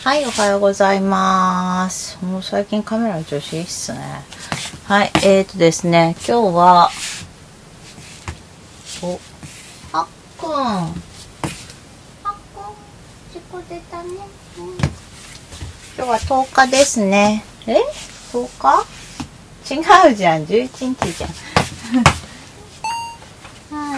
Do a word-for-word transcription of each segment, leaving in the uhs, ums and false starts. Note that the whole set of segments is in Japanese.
はい、おはようございます。もう最近カメラの調子いいっすね。はい、えーとですね、今日は、お、あっくん。あっくん、事故出たね。うん、今日はとおかですね。え ?とおか? 違うじゃん、じゅういちにちじゃん。はい。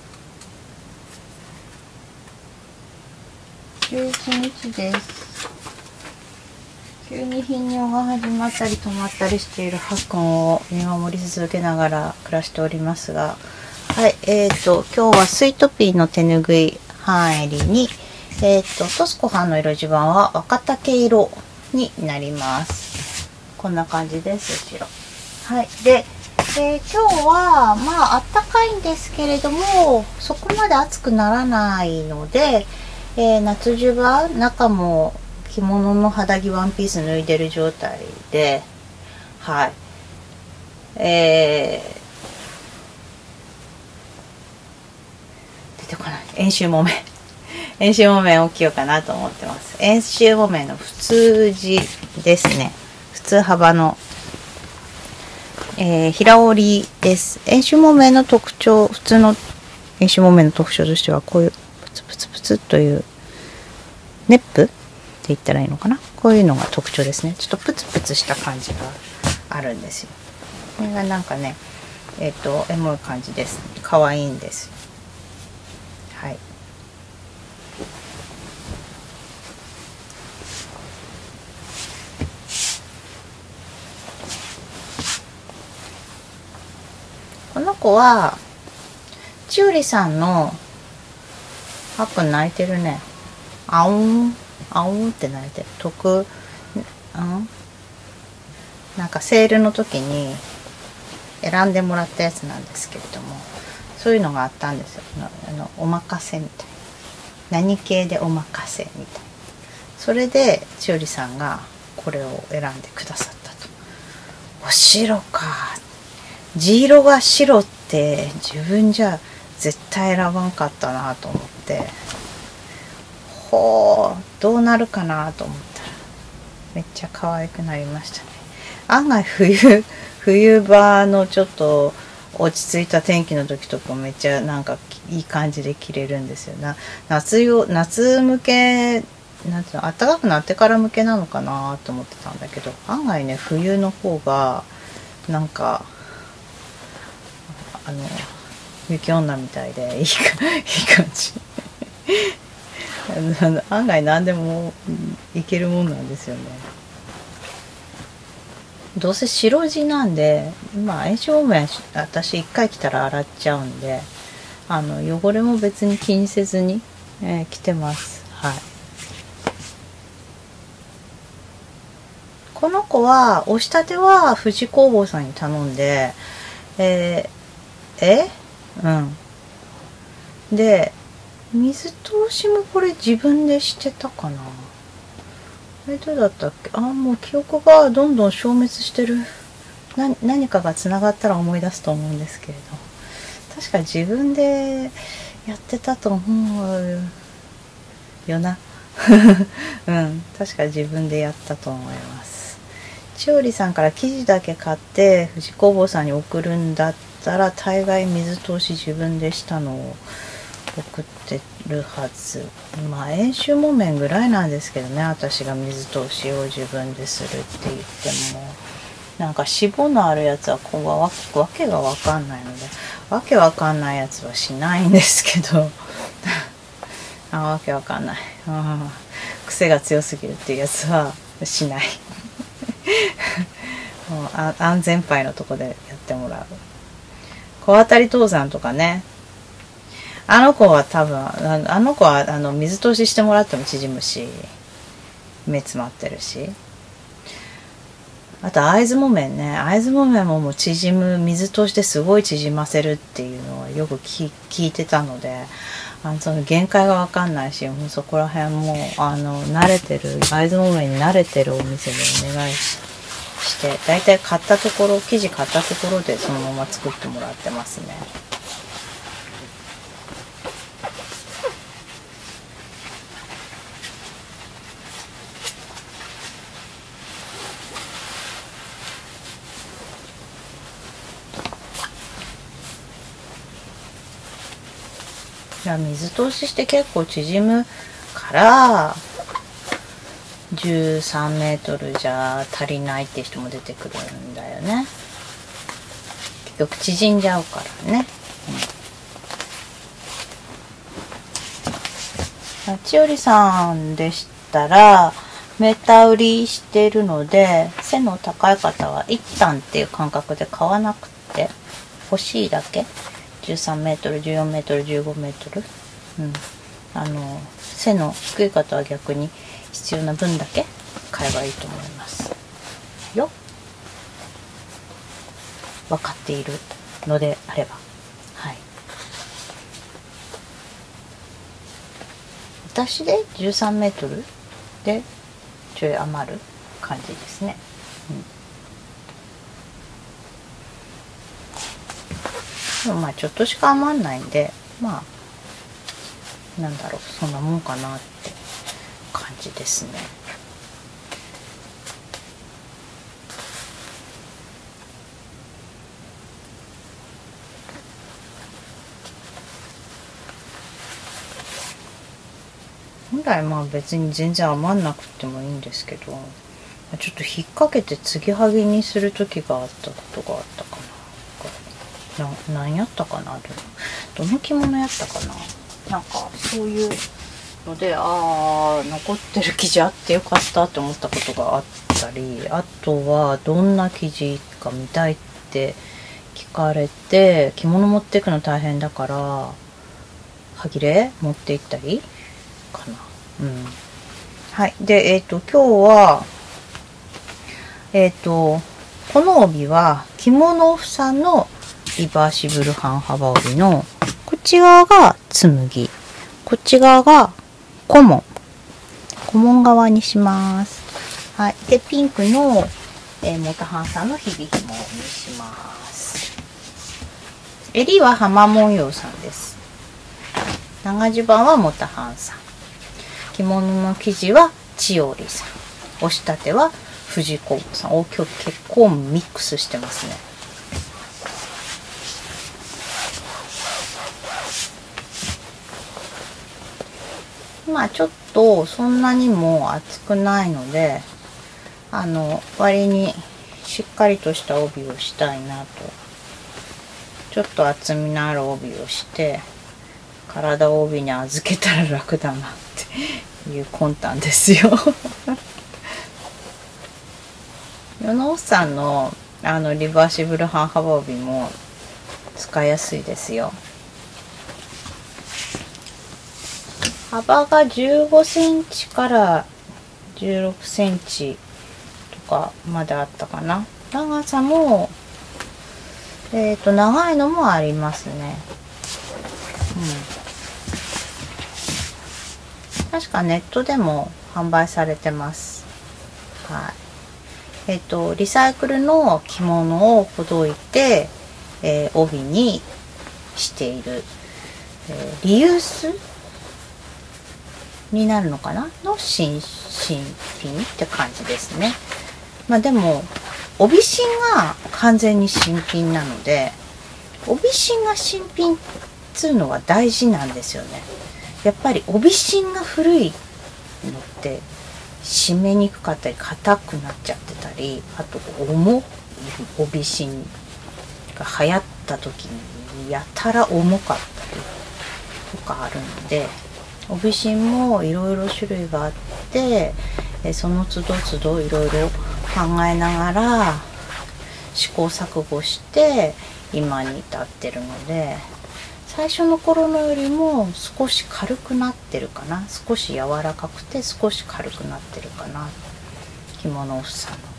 じゅういちにちです。急に頻尿が始まったり止まったりしているはっくんを見守り続けながら暮らしておりますが、はい、えーと、今日はスイートピーの手ぬぐい半襟に、えーと、トスコハンの色地盤は若竹色になります。こんな感じです、後ろ。はい、で、えー、今日は、まあ、あったかいんですけれども、そこまで暑くならないので、えー、夏ジュバ、中も、着物の肌着ワンピース脱いでる状態で、はい。えー、出てこない。遠州木綿。遠州木綿を着ようかなと思ってます。遠州木綿の普通地ですね。普通幅の、えー、平織りです。遠州木綿の特徴、普通の遠州木綿の特徴としては、こういうプツプツプツというネップって言ったらいいのかな、こういうのが特徴ですね。ちょっとプツプツした感じがあるんですよ。これがなんかね、えっとエモい感じです。可愛いんです。はい。この子はちうりさんの、あっくん泣いてるね。あおんあおんって泣いてる。特うんなんかセールの時に選んでもらったやつなんですけれども、そういうのがあったんですよ。あのおまかせみたいな、何系でおまかせみたいな。それでちうりさんがこれを選んでくださったと。お白か、地色が白って自分じゃ絶対選ばんかったなと思って、ほうどうなるかなと思ったらめっちゃ可愛くなりましたね。案外冬冬場のちょっと落ち着いた天気の時とかめっちゃなんかいい感じで着れるんですよな。夏よ夏向けなんていうの、暖かくなってから向けなのかなと思ってたんだけど、案外ね冬の方がなんかあの雪女みたいでいいかいい感じ案外何でもいけるもんなんですよね。どうせ白地なんで、まあ炎症面私一回着たら洗っちゃうんで、あの汚れも別に気にせずに、えー、着てます。はい。この子は押し立ては富士工房さんに頼んで、えー、えうんで水通しもこれ自分でしてたかな。あれどうだったっけ。あ、もう記憶がどんどん消滅してる。な何かがつながったら思い出すと思うんですけれど、確か自分でやってたと思うよなうん確か自分でやったと思います。千織さんから生地だけ買って富士工房さんに送るんだったら大概水通し自分でしたのを送ってるはず。まあ遠州木綿ぐらいなんですけどね、私が水通しを自分でするって言っても、なんか脂肪のあるやつはこうわわけが分かんないので、わけわかんないやつはしないんですけどあ、わけわかんない、うん、癖が強すぎるっていうやつはしないもうあ安全牌のとこでやってもらう。小当たり登山とかね、あの子は多分ああの子はあの水通ししてもらっても縮むし目詰まってるし、あと会津木綿ね、会津木綿ももう縮む、水通してすごい縮ませるっていうのはよく聞聞いてたので、あのその限界が分かんないし、もうそこら辺もあの慣れてる会津木綿に慣れてるお店でお願いして、だいたい買ったところ生地買ったところでそのまま作ってもらってますね。 や水通しして結構縮むからじゅうさんメートルじゃ足りないって人も出てくるんだよね。結局縮んじゃうからね。うん、千織さんでしたらメーター売りしてるので、背の高い方は一旦っていう感覚で買わなくて、欲しいだけじゅうさんメートル、じゅうよんメートル、じゅうごメートル、うん、あの背の低い方は逆に必要な分だけ買えばいいと思いますよ。分かっているのであれば。はい。私でじゅうさんメートルでちょい余る感じですね。うん、でもまあちょっとしか余んないんで、まあなんだろう、そんなもんかなって感じですね。本来まあ別に全然余んなくてもいいんですけど、ちょっと引っ掛けて継ぎはぎにする時があったことがあったかな。な何やったかな、でもどの着物やったかな。なんかそういうので、ああ残ってる生地あってよかったって思ったことがあったり、あとはどんな生地か見たいって聞かれて、着物持っていくの大変だからはぎれ持って行ったりかな。うん。はい。で、えっと、今日は、えっと、この帯は、着物房のリバーシブル半幅帯の、こっち側が紬、こっち側が小紋。小紋側にします。はい。で、ピンクの、えー、モタハンさんのひびひもにします。襟は浜文様さんです。長襦袢はモタハンさん。着物の生地は千織さん。押し立ては藤子さん。お、今日結構ミックスしてますね。まあちょっとそんなにも厚くないので、あの割にしっかりとした帯をしたいなと。ちょっと厚みのある帯をして体を帯に預けたら楽だなっていう魂胆ですよ。与野さんのあのリバーシブル半幅帯も使いやすいですよ。幅がじゅうごセンチからじゅうろくセンチとかまであったかな。長さもえっと長いのもありますね。うん。確かネットでも販売されてます。はい。えっとリサイクルの着物をほどいて、えー、帯にしている、えー、リユースになるのかなの新新品って感じですね。まあでも帯芯が完全に新品なので、帯芯が新品っつうのは大事なんですよね。やっぱり帯芯が古いのって締めにくかったり硬くなっちゃってたり、あと重い帯芯が流行った時にやたら重かったりとかあるので、帯芯もいろいろ種類があって、その都度都度いろいろ考えながら試行錯誤して今に至ってるので、最初の頃のよりも少し軽くなってるかな。少し柔らかくて少し軽くなってるかな、着物房の、うん、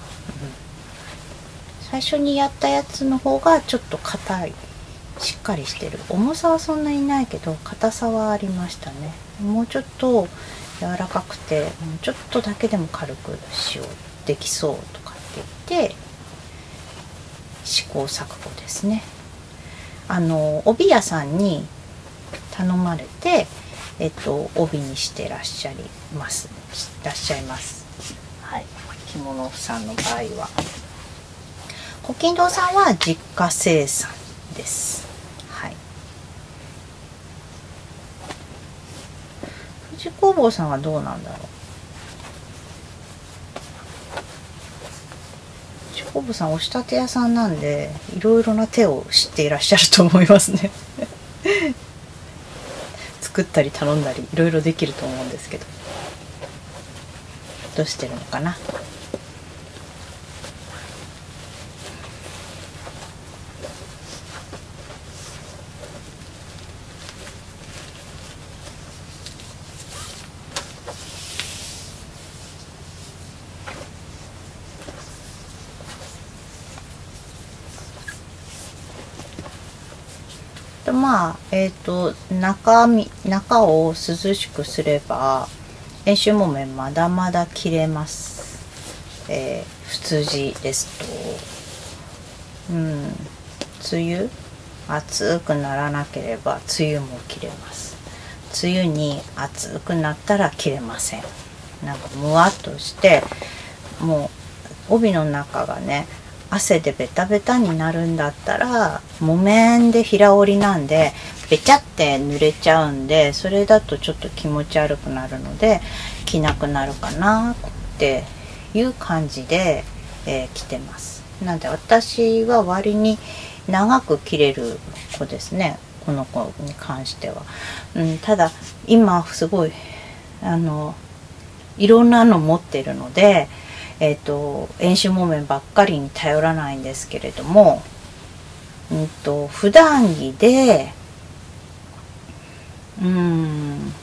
最初にやったやつの方がちょっと硬い、しっかりしてる。重さはそんなにないけど硬さはありましたね。もうちょっと柔らかくてもうちょっとだけでも軽くしようできそうとかって言って試行錯誤ですね。あの帯屋さんに頼まれて、えっと、帯にしてらっしゃいますらっしゃいます。はい、着物さんの場合は古今堂さんは実家生産です。はい。 富士工房さんはどうなんだろう。富士工房さん、お仕立て屋さんなんで、いろいろな手を知っていらっしゃると思いますね。作ったり頼んだり、いろいろできると思うんですけど。どうしてるのかな。まあ、えっと、中身、中を涼しくすれば、遠州木綿まだまだ切れます。えー、普通地ですと、うん、梅雨、暑くならなければ梅雨も切れます。梅雨に暑くなったら切れません。なんかむわっとして、もう帯の中がね、汗でベタベタになるんだったら、木綿で平織りなんでべちゃって濡れちゃうんで、それだとちょっと気持ち悪くなるので着なくなるかなっていう感じで、えー、着てます。なんで私は割に長く着れる子ですね、この子に関しては。うん、ただ今すごいあのいろんなの持ってるので、えーと、遠州木綿ばっかりに頼らないんですけれども、うんと、普段着で、うーん、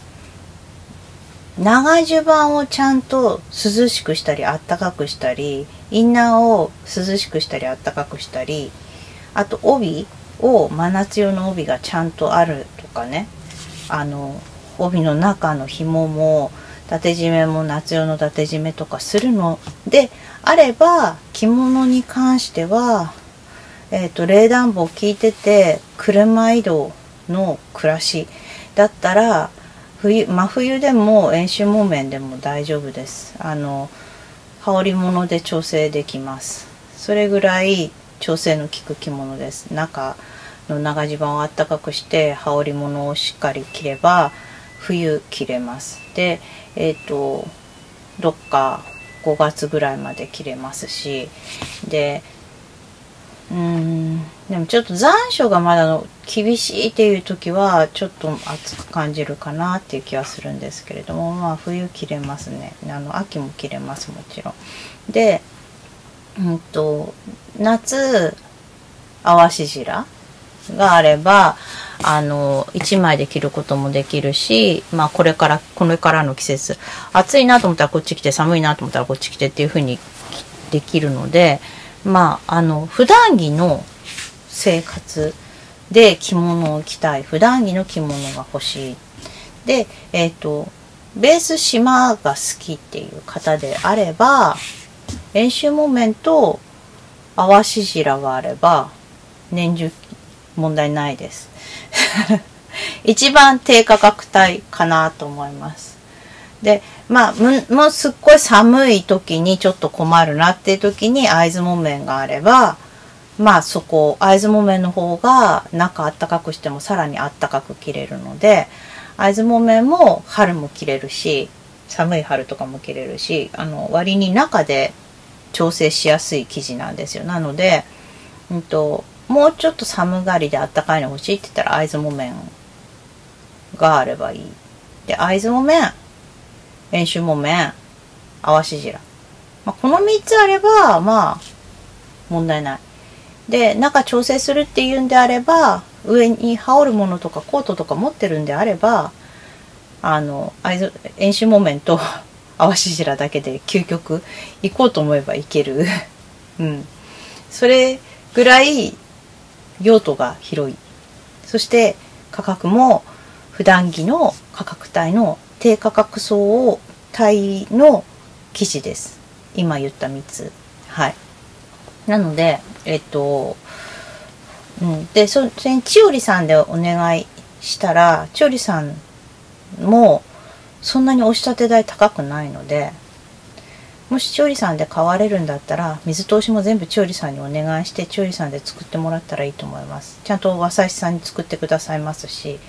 長襦袢をちゃんと涼しくしたりあったかくしたり、インナーを涼しくしたりあったかくしたり、あと帯を真夏用の帯がちゃんとあるとかね、あの帯の中の紐も縦締めも夏用の縦締めとかするのであれば、着物に関しては、えっと、冷暖房効いてて車移動の暮らしだったら、冬真冬でも遠州木綿でも大丈夫です。あの羽織物で調整できます。それぐらい調整の効く着物です。中の長襦袢をあったかくして羽織物をしっかり着れば冬着れます。で、えっとどっかごがつぐらいまで着れますし、でうーんでもちょっと残暑がまだ厳しいっていう時はちょっと暑く感じるかなっていう気はするんですけれども、まあ冬着れますね。あの秋も着れます、もちろん。で、うんと夏淡し白があれば、あのいちまいで着ることもできるし、まあこれからこれからの季節、暑いなと思ったらこっち来て、寒いなと思ったらこっち来てっていう風にできるので、まああの普段着の生活で着物を着たい、普段着の着物が欲しいで、えっとベース島が好きっていう方であれば、遠州木綿と淡し白があれば年中問題ないです。一番低価格帯かなと思います。で、まあ、もうすっごい寒い時にちょっと困るなっていう時に会津木綿があれば、まあそこ、会津木綿の方が中あったかくしてもさらにあったかく着れるので、会津木綿も春も着れるし、寒い春とかも着れるし、あの割に中で調整しやすい生地なんですよ。なので、うんと、もうちょっと寒がりであったかいの欲しいって言ったら会津木綿があればいい。で、会津木綿、遠州木綿、淡し白、まあ、このみっつあればまあ問題ない。で、中調整するっていうんであれば、上に羽織るものとかコートとか持ってるんであれば、あの遠州木綿と淡し白だけで究極行こうと思えばいける。うん、それぐらい用途が広い。そして価格も普段着の価格帯の低価格層帯の生地です。今言ったみっつ。はい。なので、えっと、うん、で、それに千織さんでお願いしたら、千織さんもそんなに押し立て代高くないので、もし千織さんで買われるんだったら、水通しも全部千織さんにお願いして、千織さんで作ってもらったらいいと思います。ちゃんと和裁師さんに作ってくださいますし、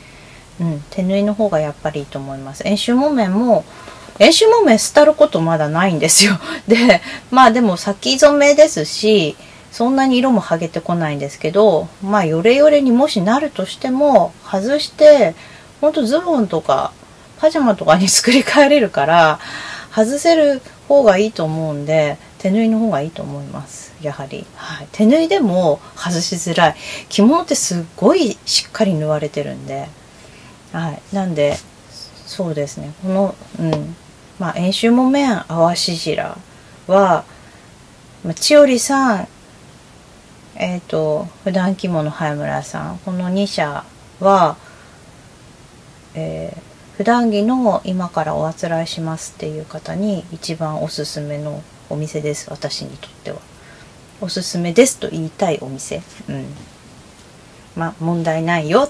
うん、手縫いの方がやっぱりいいと思います。遠州木綿も遠州木綿廃ることまだないんですよ。でまあでも先染めですし、そんなに色も剥げてこないんですけど、まあヨレヨレにもしなるとしても外して、ほんとズボンとかパジャマとかに作り変えれるから外せる方がいいと思うんで、手縫いの方がいいと思います。やはり、はい、手縫いでも外しづらい。着物ってすっごいしっかり縫われてるんで、はい、なんでそうですね、このうんまあ遠州木綿淡し白は、まあ、千織さん、えっ、ー、と普段着物早村さん、このに社は、えー、普段着の今からおあつらいしますっていう方に一番おすすめのお店です。私にとってはおすすめですと言いたいお店。うんまあ問題ないよって。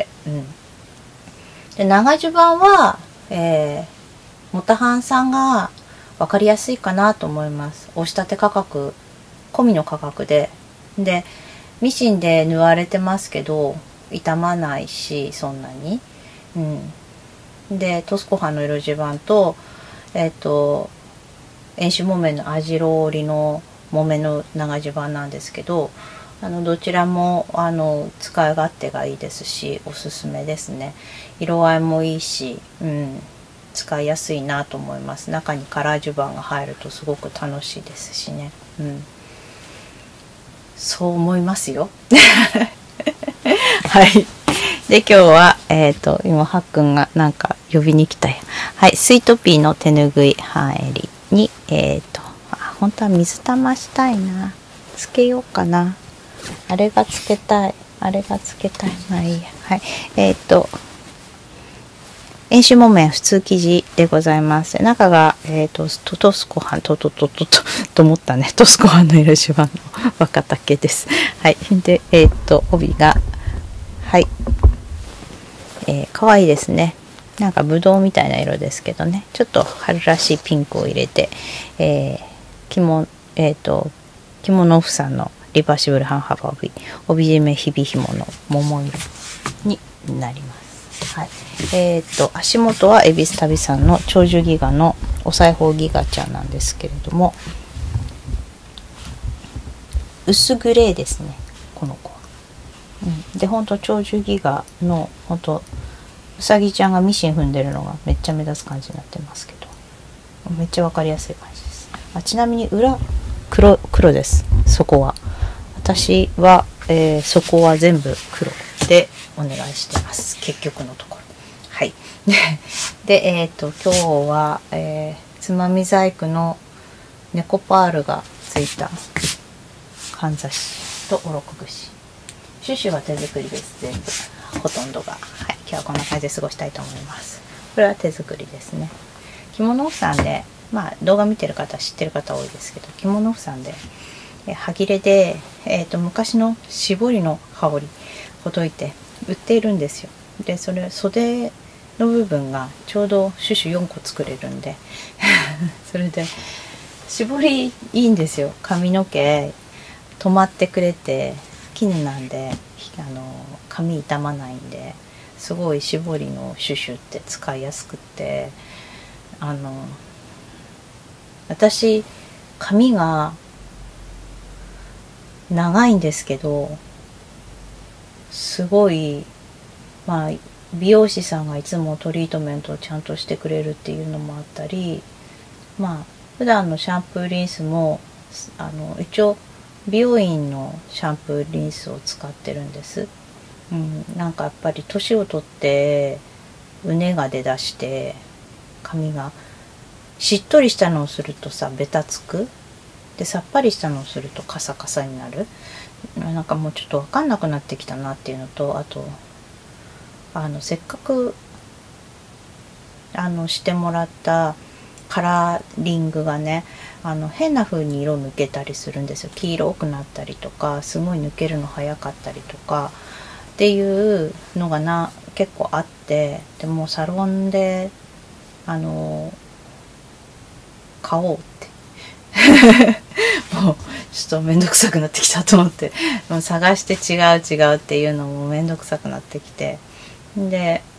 うんで長襦袢は、えー、モタハンさんが分かりやすいかなと思います。押し立て価格込みの価格で、でミシンで縫われてますけど傷まないしそんなに、うん、でトスコハの色襦袢とえっ、ー、と遠州木綿の網代織りの木綿の長襦袢なんですけど、あのどちらもあの使い勝手がいいですしおすすめですね。色合いもいいし、うん、使いやすいなと思います。中にカラー襦袢が入るとすごく楽しいですしね、うん、そう思いますよはいで今日はえっ、ー、と今はっくんがなんか呼びに来たよ。はい、スイートピーの手ぬぐい半襟にえっ、ー、とあ本当は水玉したいな、つけようかな、あれがつけたいあれがつけたいまあいいや。はい、えっ、ー、と遠州木綿普通生地でございます。中が、えーと、とトスコハンとととととと思ったね。トスコハンの色襦袢の若竹です。はい。で、えっ、ー、と帯がはい、えー、可愛いですね。なんかブドウみたいな色ですけどね。ちょっと春らしいピンクを入れて、えー、着物えっ、ー、と着物夫さんのリバーシブル半幅帯、帯締め日々紐の桃色になります。はい、えー、と足元は恵比寿旅さんの長寿ギガのお裁縫ギガちゃんなんですけれども、薄グレーですねこの子は、うん、でほんと長寿ギガのほんとうさぎちゃんがミシン踏んでるのがめっちゃ目立つ感じになってますけど、めっちゃ分かりやすい感じです。あちなみに裏 黒, 黒です。そこは私は、えー、そこは全部黒でお願いしてます、結局のところ。はいでえっ、ー、と今日は、えー、つまみ細工の猫パールがついたかんざしとおろく串、シュシュは手作りです。全部ほとんどが、はい、今日はこんな感じで過ごしたいと思います。これは手作りですね。着物夫さんで、まあ動画見てる方知ってる方多いですけど、着物夫さんではぎれで、えー、と昔の絞りの羽織ほどいて売っているんですよ。でそれ袖の部分がちょうどシュシュよんこ作れるんでそれで絞りいいんですよ。髪の毛止まってくれて絹なんであの髪傷まないんで、すごい絞りのシュシュって使いやすくって、あの私髪が長いんですけど、すごいまあ美容師さんがいつもトリートメントをちゃんとしてくれるっていうのもあったり、まあ普段のシャンプーリンスもあの一応美容院のシャンプーリンスを使ってるんです、うん、なんかやっぱり年を取ってうねが出だして髪がしっとりしたのをするとさベタつくで、さっぱりしたのをするとカサカサになる。なんかもうちょっと分かんなくなってきたなっていうのと、あとあのせっかくあのしてもらったカラーリングがね、あの変な風に色抜けたりするんですよ。黄色くなったりとか、すごい抜けるの早かったりとかっていうのがな結構あって、でもサロンであの買おうってもうちょっとめんどくさくなってきたと思って、もう探して違う違うっていうのもめんどくさくなってきて、で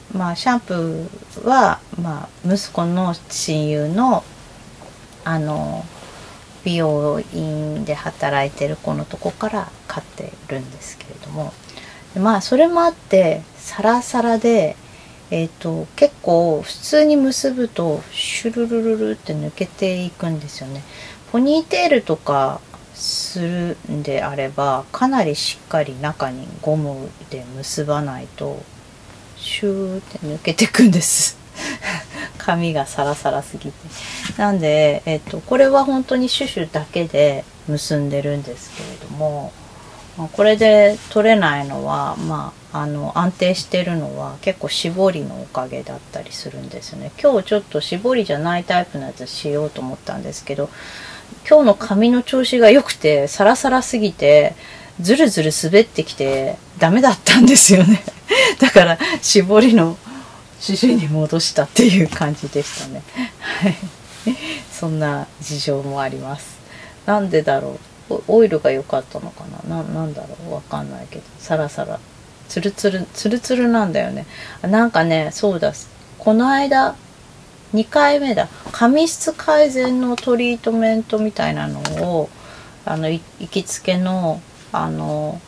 まあシャンプーは、まあ、息子の親友のあの美容院で働いてる子のとこから買ってるんですけれども、まあそれもあってサラサラで、えーと、結構普通に結ぶとシュルルルルって抜けていくんですよね。ポニーテールとかするんであればかなりしっかり中にゴムで結ばないとシューって抜けてくんです髪がサラサラすぎて。なんで、えっと、これは本当にシュシュだけで結んでるんですけれども、これで取れないのは、まあ、あの安定してるのは結構絞りのおかげだったりするんですよね。今日ちょっと絞りじゃないタイプのやつしようと思ったんですけど、今日の髪の調子が良くてサラサラすぎてズルズル滑ってきてダメだったんですよねだから絞りのシュシュに戻したっていう感じでしたねそんな事情もあります。なんでだろう、オイルが良かったのかな、な、なんだろう、わかんないけどサラサラツルツルツルツルなんだよね。なんかね、そうだ、この間にかいめだ、髪質改善のトリートメントみたいなのをあの行きつけのあの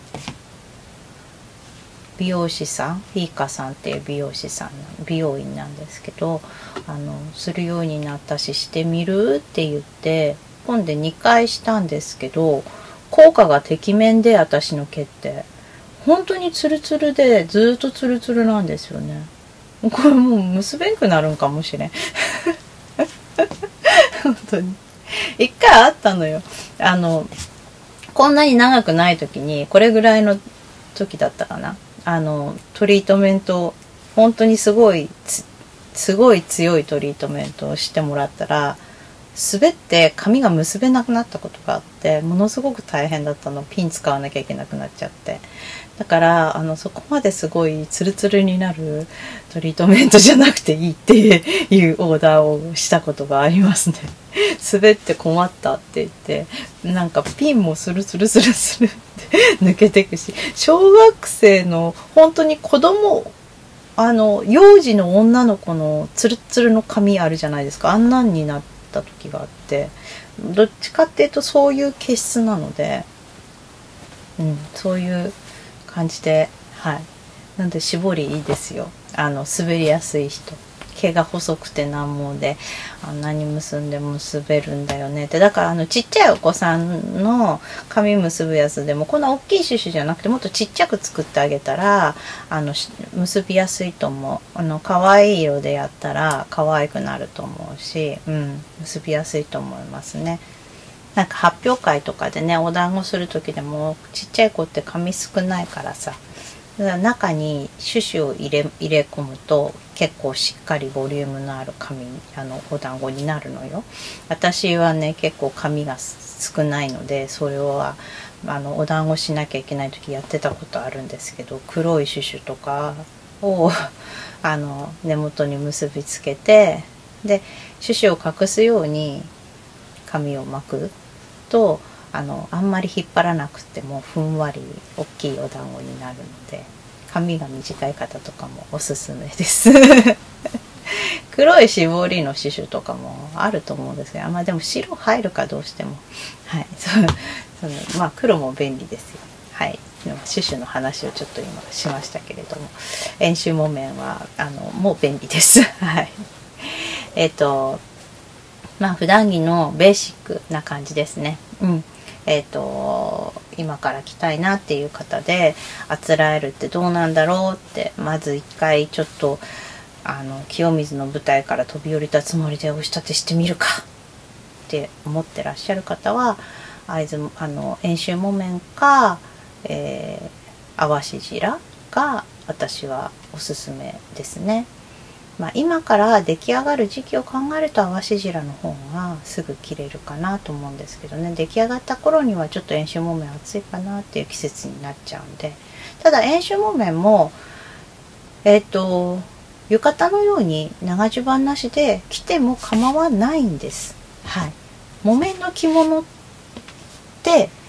美容師さん、フィーカさんっていう美容師さん、美容院なんですけど、あのするようになったししてみるって言って今度にかいしたんですけど、効果がてきめんで、私の毛って本当にツルツルでずっとツルツルなんですよね。これもう結べんくなるんかもしれん本当に一回あったのよ。あのこんなに長くない時に、これぐらいの時だったかな、あのトリートメント、本当にすごいすごい強いトリートメントをしてもらったら滑って髪が結べなくなったことがあって、ものすごく大変だったの。ピン使わなきゃいけなくなっちゃって、だからあのそこまですごいツルツルになるトリートメントじゃなくていいっていうオーダーをしたことがありますね滑って困ったって言って、なんかピンもスルスルスルスルって抜けていくし、小学生の本当に子供、あの幼児の女の子のツルツルの髪あるじゃないですか、あんなんになった時があって、どっちかっていうとそういう毛質なので、うん、そういう感じで、はい。なんで絞りいいですよ。あの滑りやすい人、毛が細くて軟毛であんなに結んでも結べるんだよねって。だからあのちっちゃいお子さんの髪結ぶやつでもこんな大きいシュシュじゃなくてもっとちっちゃく作ってあげたらあの結びやすいと思う。あの可愛い色でやったら可愛くなると思うし、うん、結びやすいと思いますね。なんか発表会とかでね、お団子する時でもちっちゃい子って髪少ないからさ、だから中にシュシュを入れ入れ込むと結構しっかりボリュームのある髪、あのお団子になるのよ。私はね結構髪が少ないので、それはあのお団子しなきゃいけない時やってたことあるんですけど、黒いシュシュとかをあの根元に結びつけて、でシュシュを隠すように髪を巻くと、あのあんまり引っ張らなくてもふんわり大きいお団子になるので、髪が短い方とかもおすすめです黒い絞りのシュシュとかもあると思うんですけど、まあでも白入るかどうしても、はい、そうそのまあ黒も便利ですよ。はい、でもシュシュの話をちょっと今しましたけれども、遠州木綿はあのもう便利ですはいえっとまあ普段着のベーシックな感じですね。うん。えっと今から着たいなっていう方で、あつらえるってどうなんだろうって、まず一回ちょっとあの清水の舞台から飛び降りたつもりで押し立てしてみるかって思ってらっしゃる方は、会津あの遠州木綿か、えー、淡し白が私はおすすめですね。まあ、今から出来上がる時期を考えると淡し白の方がすぐ着れるかなと思うんですけどね、出来上がった頃にはちょっと遠州木綿暑いかなっていう季節になっちゃうんで、ただ遠州木綿もえっと浴衣のように長襦袢なしで着ても構わないんです。はい、木綿の着物って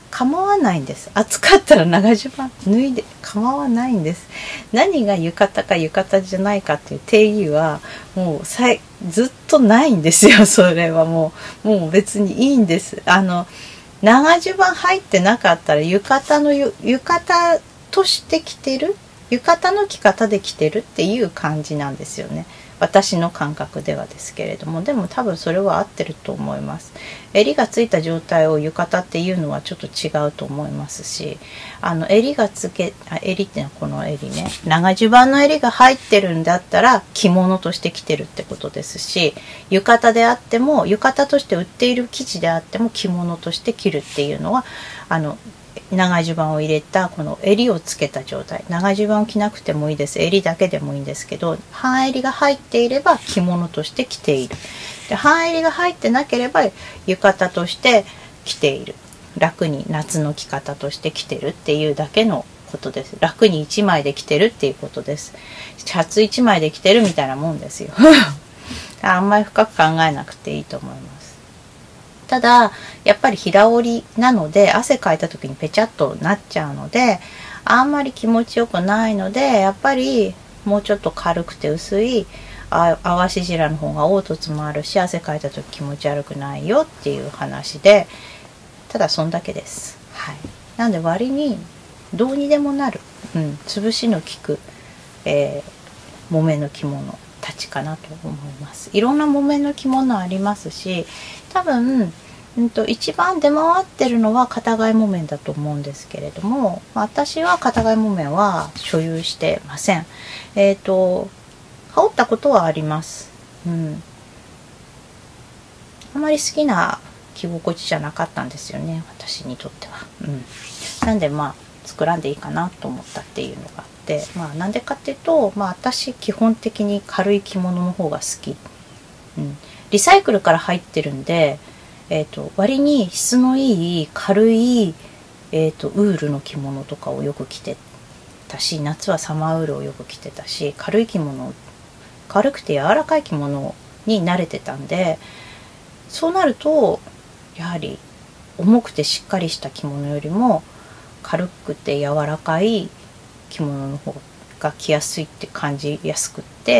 構わないんです。暑かったら長襦袢脱いで構わないんです。何が浴衣か浴衣じゃないかっていう定義はもうさいずっとないんですよ。それはもうもう別にいいんです。あの長襦袢入ってなかったら浴衣の浴衣として着てる、浴衣の着方で着てるっていう感じなんですよね。私の感覚ではですけれども、でも多分それは合ってると思います。襟がついた状態を浴衣っていうのはちょっと違うと思いますし、あの襟がつけあ襟ってのはこの襟ね、長襦袢の襟が入ってるんだったら着物として着てるってことですし、浴衣であっても浴衣として売っている生地であっても着物として着るっていうのは、あの長襦袢を入れたこの襟をつけた状態、長襦袢を着なくてもいいです、襟だけでもいいんですけど、半襟が入っていれば着物として着ている。で半襟が入ってなければ浴衣として着ている、楽に夏の着方として着てるっていうだけのことです。楽にいちまいで着てるっていうことです。シャツいちまいで着てるみたいなもんですよあんまり深く考えなくていいと思います。ただやっぱり平織りなので汗かいた時にペチャッとなっちゃうので、あんまり気持ちよくないので、やっぱりもうちょっと軽くて薄いあわしじらの方が凹凸もあるし、汗かいた時気持ち悪くないよっていう話で、ただそんだけです。はい。なんで割にどうにでもなる、うん、潰しの効く、えー、木綿の着物たちかなと思います。いろんな木綿の着物ありますし、多分、うんと、一番出回ってるのは片貝木綿だと思うんですけれども、私は片貝木綿は所有してません。えっと、羽織ったことはあります。うん。あまり好きな着心地じゃなかったんですよね、私にとっては。うん。なんでまあ、作らんでいいかなと思ったっていうのがあって、まあなんでかっていうと、まあ私基本的に軽い着物の方が好き。うん。リサイクルから入ってるんで、えっと、割に質のいい軽い、えっと、ウールの着物とかをよく着てたし、夏はサマーウールをよく着てたし、軽い着物、軽くて柔らかい着物に慣れてたんで、そうなるとやはり重くてしっかりした着物よりも軽くて柔らかい着物の方が着やすいって感じやすくって、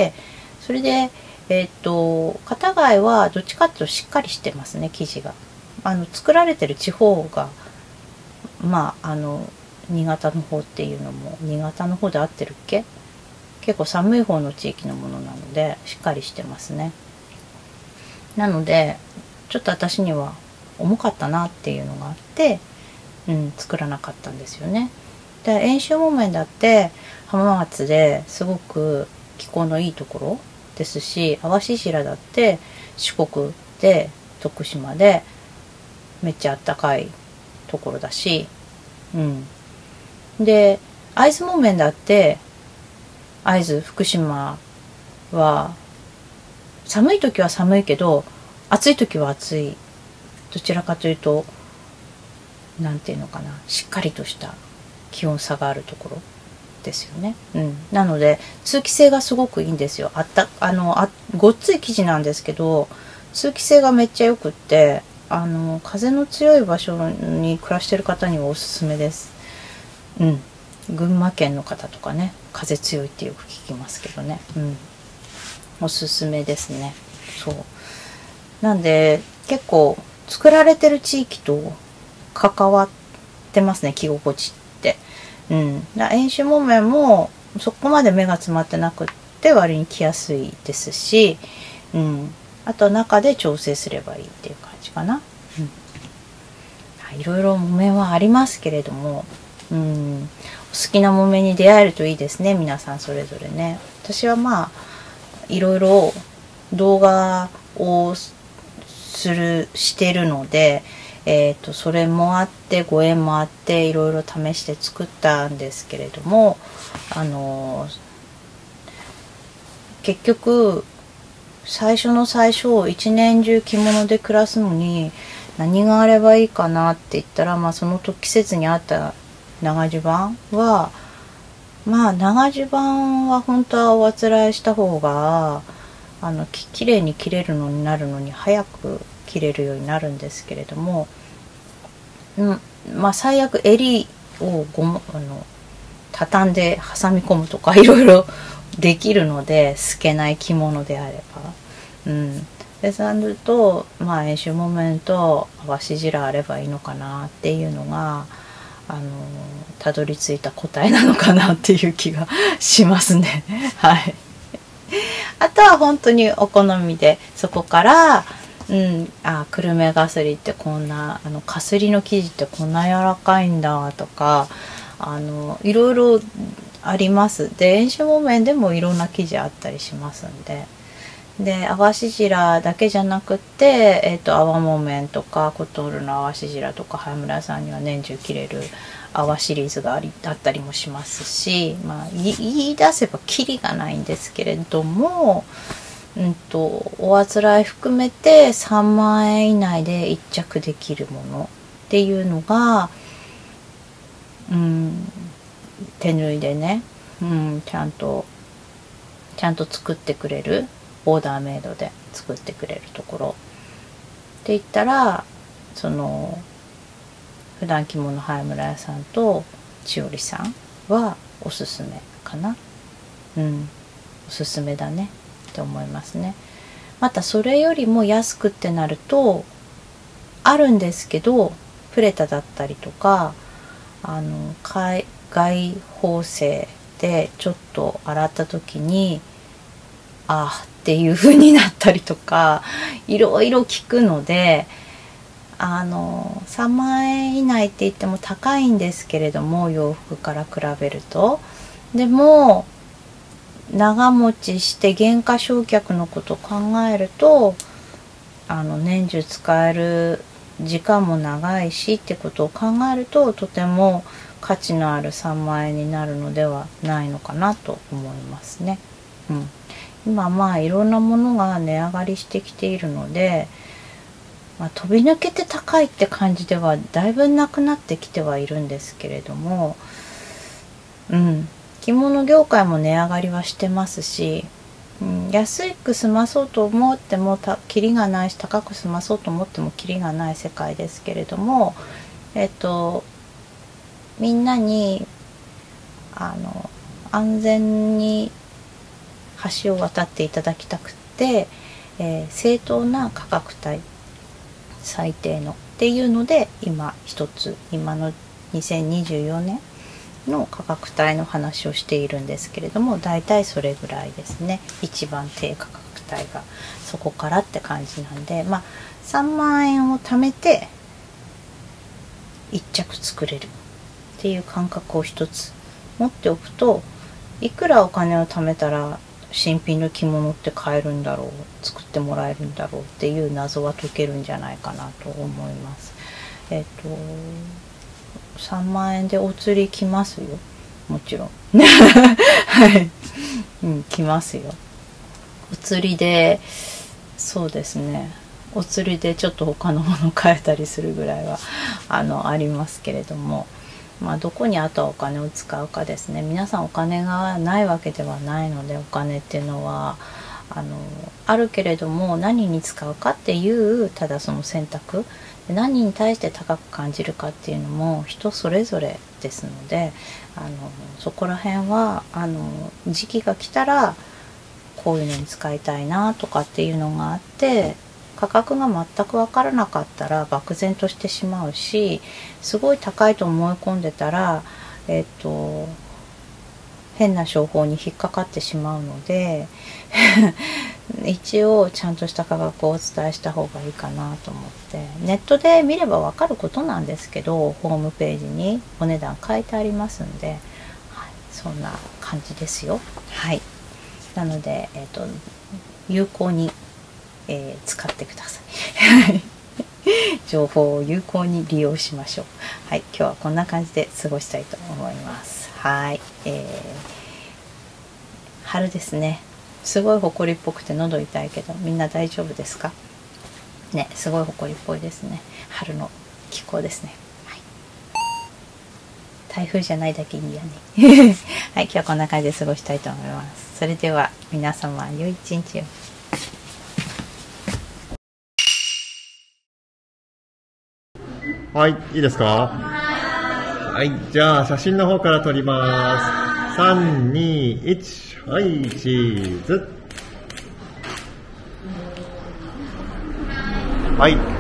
それでえっと片貝はどっちかっていうとしっかりしてますね、生地が。あの作られてる地方がまああの新潟の方っていうのも、新潟の方で合ってるっけ、結構寒い方の地域のものなのでしっかりしてますね。なのでちょっと私には重かったなっていうのがあって、うん、作らなかったんですよね。で遠州木綿だって浜松ですごく気候のいいところですし、淡路白だって四国で徳島でめっちゃあったかいところだし、うん、で会津木綿だって会津福島は寒い時は寒いけど暑い時は暑い、どちらかというとなんていうのかな、しっかりとした気温差があるところですよね。うん、なので通気性がすごくいいんですよ。あったあのあごっつい生地なんですけど通気性がめっちゃよくって、あの風の強い場所に暮らしてる方にはおすすめです。うん、群馬県の方とかね、風強いってよく聞きますけどね、うん、おすすめですね。そうなんで結構作られてる地域と関わってますね、着心地って。うん、だ遠州木綿もそこまで目が詰まってなくって割に着やすいですし、うん、あと中で調整すればいいっていう感じかな。うん、いろいろ木綿はありますけれども、うん、お好きな木綿に出会えるといいですね、皆さんそれぞれね。私はまあいろいろ動画をするしてるので、えーと、それもあってご縁もあっていろいろ試して作ったんですけれども、あのー、結局最初の最初一年中着物で暮らすのに何があればいいかなって言ったら、まあ、その時季節に合った長襦袢はまあ長襦袢は本当はおあつらえした方があのききれいに着れるのになるのに早く着れるようになるんですけれども、 うんまあ最悪襟をごもあの畳んで挟み込むとかいろいろできるので、透けない着物であれば、うんでそうなるとまあ遠州木綿と和紙地あればいいのかなっていうのがあのたどり着いた答えなのかなっていう気がしますねはいあとは本当にお好みで、そこからうんあ久留米がすりってこんなあのかすりの生地ってこんな柔らかいんだとか、あのいろいろあります。で遠州木綿でもいろんな生地あったりしますんで、で淡し白だけじゃなくて、えー、と泡木綿とかコトールの淡し白とか、早村さんには年中着れる泡シリーズがありあったりもしますし、まあ、言い出せばキリがないんですけれども、うんとおあつらい含めてさんまんえん以内で一着できるものっていうのが、うん、手縫いでね、うん、ちゃんとちゃんと作ってくれる、オーダーメイドで作ってくれるところって言ったら、その普段着物早村屋さんと千織さんはおすすめかな。うんおすすめだねって思いますね。またそれよりも安くってなるとあるんですけど、プレタだったりとか、あの外縫製でちょっと洗った時にああっていう風になったりとか、いろいろ聞くので、あのさんまんえん以内って言っても高いんですけれども、洋服から比べると。でも長持ちして減価償却のことを考えると、あの年中使える時間も長いしってことを考えると、とても価値のあるさんまんえんになるのではないのかなと思いますね。うん、今まあいろんなものが値上がりしてきているので、まあ、飛び抜けて高いって感じではだいぶなくなってきてはいるんですけれども、うん、着物業界も値上がりはしてますし、うん、安く済まそうと思ってもたキリがないし、高く済まそうと思ってもキリがない世界ですけれども、えっとみんなにあの安全に橋を渡っていただきたくて、えー、正当な価格帯最低のっていうので、今一つ今のにせんにじゅうよねんの価格帯の話をしているんですけれども、だいたいそれぐらいですね。一番低価格帯がそこからって感じなんで、まあさんまんえんを貯めていっ着作れるっていう感覚を一つ持っておくと、いくらお金を貯めたら新品の着物って買えるんだろう、作ってもらえるんだろうっていう謎は解けるんじゃないかなと思います。えっとさんまんえんでお釣り来ますよ、もちろんはい、うん、来ますよ。お釣りで、そうですね、お釣りでちょっと他のもの買えたりするぐらいはあのありますけれども、まあ、どこにあとはお金を使うかですね。皆さんお金がないわけではないので、お金っていうのはあのあるけれども、何に使うかっていうただその選択、何に対して高く感じるかっていうのも人それぞれですので、あのそこら辺はあの時期が来たらこういうのに使いたいなとかっていうのがあって、価格が全く分からなかったら漠然としてしまうし、すごい高いと思い込んでたら、えっと変な商法に引っかかってしまうので一応ちゃんとした価格をお伝えした方がいいかなと思って、ネットで見れば分かることなんですけど、ホームページにお値段書いてありますんで、はい、そんな感じですよ。はい、なので、えっと有効にえー、使ってください情報を有効に利用しましょう。はい、今日はこんな感じで過ごしたいと思います。はい、えー、春ですね。すごい埃っぽくて喉痛いけど、みんな大丈夫ですかね。すごい埃っぽいですね。春の気候ですね。はい、台風じゃないだけいいやねはい、今日はこんな感じで過ごしたいと思います。それでは皆様良い一日を。 はい、いいですか？はい、じゃあ写真の方から撮ります。さん、に、いち、はい、チーズ。はい。